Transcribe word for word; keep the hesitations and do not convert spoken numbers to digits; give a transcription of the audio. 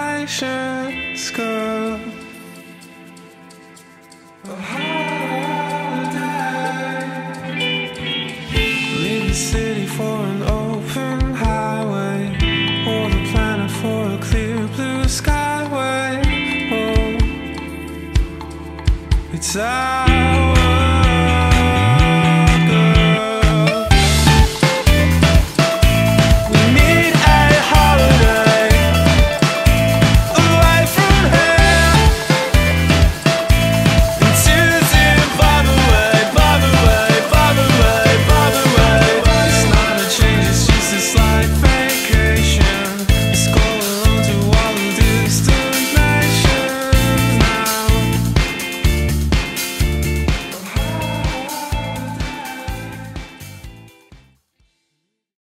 patience, girl. A holiday. Leave the city for an open highway, or the planet for a clear blue skyway. Oh, it's out.